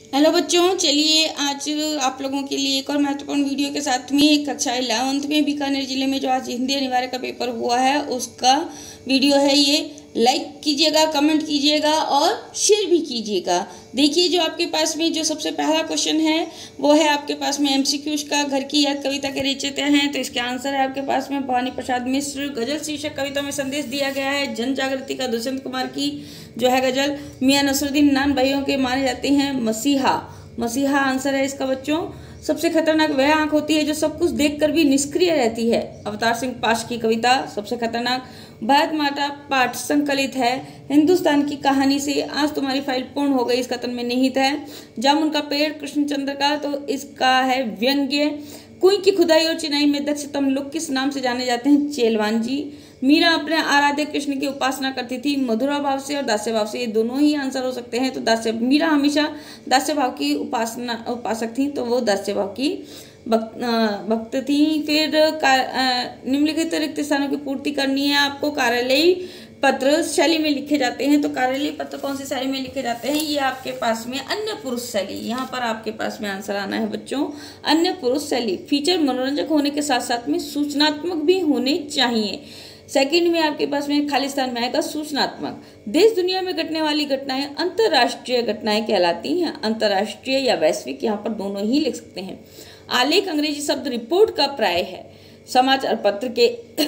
Hello बच्चों, चलिए आज आप लोगों के लिए एक और महत्वपूर्ण वीडियो के साथ में कक्षा 11th में बीकानेर जिले में जो आज हिंदी अनिवार्य का पेपर हुआ है उसका वीडियो है। ये लाइक कीजिएगा, कमेंट कीजिएगा और शेयर भी कीजिएगा। देखिए, जो आपके पास में जो सबसे पहला क्वेश्चन है वो है आपके पास में एमसीक्यूज का। घर की याद कविता के रचयिता हैं, तो इसके आंसर है आपके पास में भवानी प्रसाद मिश्र। गजल शीर्षक कविता में संदेश दिया गया है जन जागृति का। दुष्यंत कुमार की जो है गजल। मियां नसरुद्दीन नान भाइयों के माने जाते हैं मसीहा। मसीहा आंसर है इसका बच्चों। सबसे खतरनाक वह आंख होती है जो सब कुछ देखकर भी निष्क्रिय रहती है। अवतार सिंह पाश की कविता सबसे खतरनाक। भारत माता पाठ संकलित है। हिंदुस्तान की कहानी से आज तुम्हारी फाइल पूर्ण हो गई, इस कथन में निहित है। जामुन का पेड़ कृष्णचंद्र का, तो इसका है व्यंग्य। कुई की खुदाई और चिनाई में दक्षतम लोग किस नाम से जाने जाते हैं? चेलवान जी। मीरा अपने आराध्य कृष्ण की उपासना करती थी मधुरा भाव से और दास्य भाव से, ये दोनों ही आंसर हो सकते हैं। तो दास्य, मीरा हमेशा दास्य भाव की उपासक थी, तो वो दास्य भाव की भक्त थी। फिर निम्नलिखित रिक्त स्थानों की पूर्ति करनी है आपको। कार्यालयी पत्र शैली में लिखे जाते हैं, तो कार्यालयी पत्र कौन सी शैली में लिखे जाते हैं? ये आपके पास में अन्य पुरुष शैली। यहाँ पर आपके पास में आंसर आना है बच्चों, अन्य पुरुष शैली। फीचर मनोरंजक होने के साथ साथ में सूचनात्मक भी होने चाहिए। सेकंड में आपके पास में खाली स्थान में आएगा सूचनात्मक। देश दुनिया में घटने वाली घटनाएं अंतरराष्ट्रीय घटनाएं कहलाती हैं। अंतरराष्ट्रीय या वैश्विक, यहाँ पर दोनों ही लिख सकते हैं। आलेख अंग्रेजी शब्द रिपोर्ट का प्राय है। समाचार पत्र के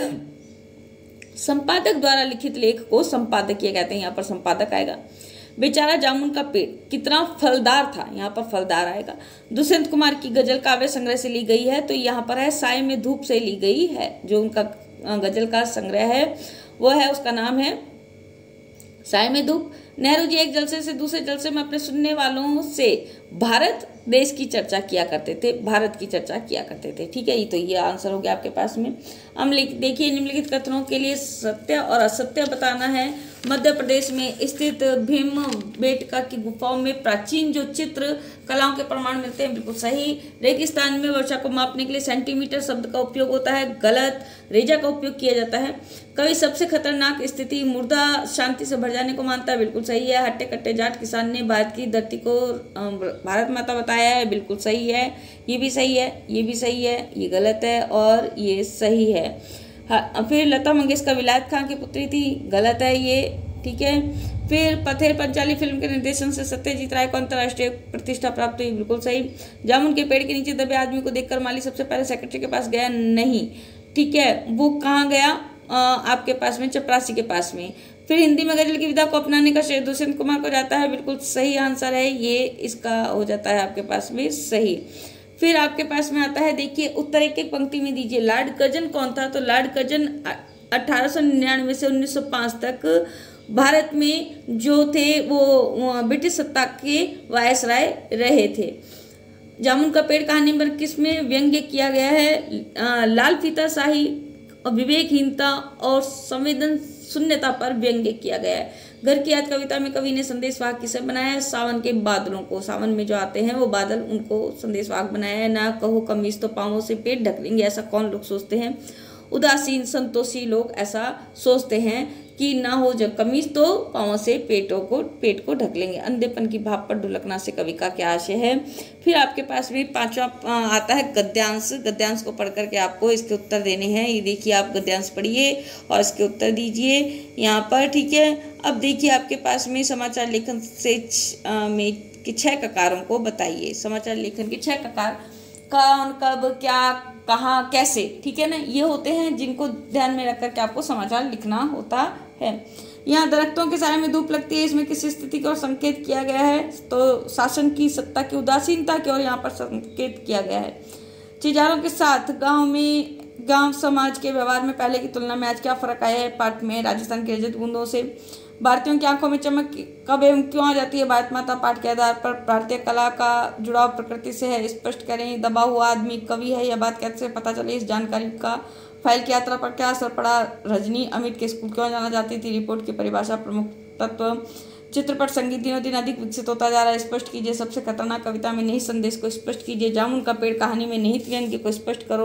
संपादक द्वारा लिखित लेख को संपादकीय कहते हैं, यहाँ पर संपादक आएगा। बेचारा जामुन का पेड़ कितना फलदार था, यहाँ पर फलदार आएगा। दुष्यंत कुमार की गजल काव्य संग्रह से ली गई है, तो यहाँ पर है साय में धूप से ली गई है। जो उनका गजल का संग्रह है वो है, उसका नाम है साय में धूप। नेहरू जी एक जलसे से दूसरे जलसे में अपने सुनने वालों से भारत देश की चर्चा किया करते थे, भारत की चर्चा किया करते थे। ठीक है, ये तो ये आंसर हो गया आपके पास में। हम देखिए, निम्नलिखित कथनों के लिए सत्य और असत्य बताना है। मध्य प्रदेश में स्थित भीमबेटका की गुफाओं में प्राचीन जो चित्र कलाओं के प्रमाण मिलते हैं, बिल्कुल सही। रेगिस्तान में वर्षा को मापने के लिए सेंटीमीटर शब्द का उपयोग होता है, गलत। रेजा का उपयोग किया जाता है। कवि सबसे खतरनाक स्थिति मुर्दा शांति से भर जाने को मानता है, बिल्कुल सही है। हट्टे कट्टे जाट किसान ने भारत की धरती को भारत माता बताया है, बिल्कुल सही है। ये भी सही है, ये भी सही है, ये गलत है और ये सही है। फिर लता मंगेशकर विलायत खान की पुत्री थी, गलत है ये। ठीक है। फिर पथेर पंचाली फिल्म के निर्देशन से सत्यजीत राय को अंतर्राष्ट्रीय प्रतिष्ठा प्राप्त हुई, बिल्कुल सही। जामुन के पेड़ के नीचे दबे आदमी को देखकर माली सबसे पहले सेक्रेटरी के पास गया नहीं। ठीक है, वो कहाँ गया? आपके पास में चपरासी के पास में। फिर हिंदी में गजल की विधा को अपनाने का श्रेय दुष्यंत कुमार को जाता है, बिल्कुल सही आंसर है ये। इसका हो जाता है आपके पास में सही। फिर आपके पास में आता है, देखिए उत्तर एक एक पंक्ति में दीजिए। लॉर्ड कर्जन कौन था? तो लॉर्ड कर्जन 1899 से 1905 तक भारत में जो थे वो ब्रिटिश सत्ता के वायसराय रहे थे। जामुन का पेड़ कहानी नंबर किस में व्यंग्य किया गया है? लाल फीताशाही, विवेकहीनता और संवेदन शून्यता पर व्यंग्य किया गया है। घर की याद कविता में कवि ने संदेशवाहक किसे बनाया है? सावन के बादलों को। सावन में जो आते हैं वो बादल, उनको संदेशवाहक बनाया है। ना कहो कमीज तो पांवों से पेट ढक लेंगे, ऐसा कौन लोग सोचते हैं? उदासीन संतोषी लोग ऐसा सोचते हैं कि ना हो जब कमीज तो पांवों से पेट को ढक लेंगे। अंधेपन की भाव पर ढुलकना से कवि का क्या आशय है? फिर आपके पास भी पांचवा आता है गद्यांश। गद्यांश को पढ़ करके आपको इसके उत्तर देने हैं। ये देखिए, आप गद्यांश पढ़िए और इसके उत्तर दीजिए यहाँ पर। ठीक है, अब देखिए आपके पास में समाचार लेखन से में के 6 ककारों को बताइए। समाचार लेखन के 6 ककार, कौन, कब, क्या, कहाँ, कैसे। ठीक है ना, ये होते हैं जिनको ध्यान में रख करके आपको समाचार लिखना होता है। यहाँ दरख्तों के साए में धूप लगती है, इसमें किस स्थिति को संकेत किया गया है? तो शासन की सत्ता की उदासीनता की ओर यहाँ पर संकेत किया गया है। चिजारों के साथ गांव समाज के व्यवहार में पहले की तुलना में आज क्या फर्क आया है? पाठ में राजस्थान की रजत बूंदों से भारतीयों की आंखों में चमक कब एवं क्यों आ जाती है? भारत माता पाठ के आधार पर भारतीय कला का जुड़ाव प्रकृति से है, स्पष्ट करें। दबा हुआ आदमी कवि है, यह बात कैसे पता चले? इस जानकारी का फाइल की यात्रा पर क्या असर पड़ा? रजनी अमित के स्कूल क्यों जाना चाहती थी? रिपोर्ट की परिभाषा, प्रमुख तत्व। चित्रपट संगीत दिनों दिन अधिक विकसित होता जा रहा है, स्पष्ट कीजिए। सबसे खतरनाक कविता में निहित संदेश को स्पष्ट कीजिए। जामुन का पेड़ कहानी में निहित व्यंग्य को स्पष्ट करो।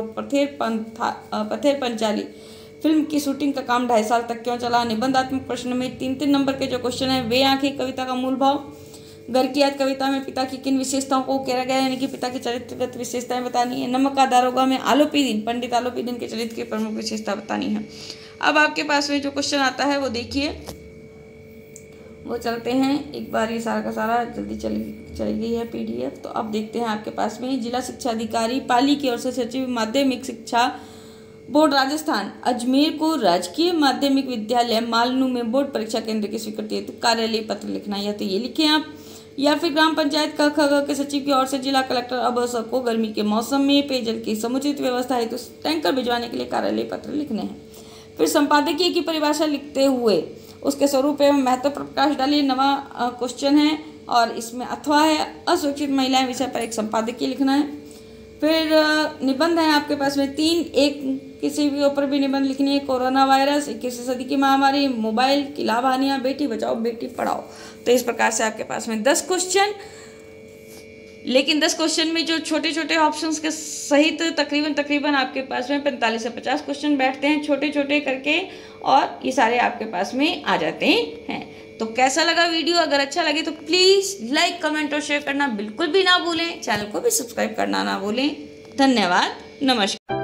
पथेर पंचाली फिल्म की शूटिंग का काम 2.5 साल तक क्यों चला? निबंधात्मक प्रश्न में 3-3 नंबर के जो क्वेश्चन है वे आंखें कविता का मूल भाव। घर की याद कविता में पिता की किन विशेषताओं को उकेरा गया, यानी कि पिता की चरित्रगत विशेषताएं बतानी है। नमक का दारोगा में आलोपी दिन, पंडित आलोपी दिन के चरित्र की प्रमुख विशेषता बतानी है। अब आपके पास में जो क्वेश्चन आता है वो देखिए, वो चलते हैं एक बार, ये सारा का सारा जल्दी चली गई है PDF। तो अब देखते हैं आपके पास में जिला शिक्षा अधिकारी पाली की ओर से सचिव माध्यमिक शिक्षा बोर्ड राजस्थान अजमेर को राजकीय माध्यमिक विद्यालय मालनू में बोर्ड परीक्षा केंद्र की स्वीकृति हेतु कार्यालय पत्र लिखना है, या तो ये लिखें आप, या फिर ग्राम पंचायत क ख ग के सचिव की ओर से जिला कलेक्टर अबसर को गर्मी के मौसम में पेयजल की समुचित व्यवस्था हेतु टैंकर भिजवाने के लिए कार्यालय पत्र लिखने हैं। फिर संपादकीय की परिभाषा लिखते हुए उसके स्वरूप एवं महत्व पर प्रकाश डालिए। नवा क्वेश्चन है और इसमें अथवा है, असुरक्षित महिलाएं विषय पर एक संपादकीय लिखना है। फिर निबंध है आपके पास में 3, एक किसी भी ऊपर भी निबंध लिखनी है। कोरोना वायरस, 21वीं सदी की महामारी, मोबाइल की लाभ हानियाँ, बेटी बचाओ बेटी पढ़ाओ। तो इस प्रकार से आपके पास में 10 क्वेश्चन, लेकिन 10 क्वेश्चन में जो छोटे छोटे ऑप्शंस के सहित तकरीबन आपके पास में 45 से 50 क्वेश्चन बैठते हैं छोटे छोटे करके, और ये सारे आपके पास में आ जाते हैं। तो कैसा लगा वीडियो? अगर अच्छा लगे तो प्लीज़ लाइक, कमेंट और शेयर करना बिल्कुल भी ना भूलें। चैनल को भी सब्सक्राइब करना ना भूलें। धन्यवाद, नमस्कार।